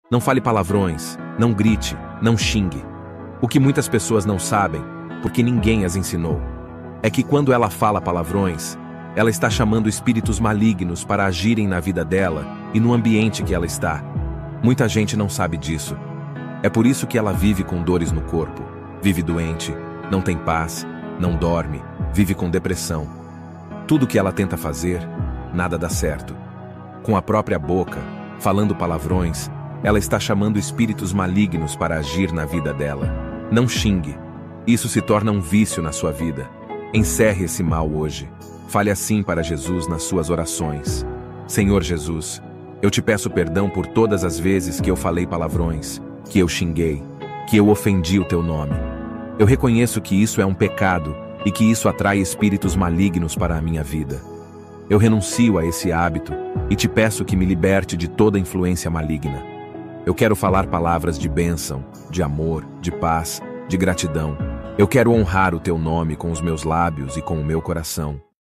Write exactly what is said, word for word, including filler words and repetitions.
Não fale palavrões, não grite, não xingue. O que muitas pessoas não sabem, porque ninguém as ensinou, é que quando ela fala palavrões, ela está chamando espíritos malignos para agirem na vida dela e no ambiente que ela está. Muita gente não sabe disso. É por isso que ela vive com dores no corpo, vive doente, não tem paz, não dorme, vive com depressão. Tudo que ela tenta fazer, nada dá certo. Com a própria boca, falando palavrões, ela está chamando espíritos malignos para agir na vida dela. Não xingue. Isso se torna um vício na sua vida. Encerre esse mal hoje. Fale assim para Jesus nas suas orações. Senhor Jesus, eu te peço perdão por todas as vezes que eu falei palavrões, que eu xinguei, que eu ofendi o teu nome. Eu reconheço que isso é um pecado e que isso atrai espíritos malignos para a minha vida. Eu renuncio a esse hábito e te peço que me liberte de toda influência maligna. Eu quero falar palavras de bênção, de amor, de paz, de gratidão. Eu quero honrar o teu nome com os meus lábios e com o meu coração.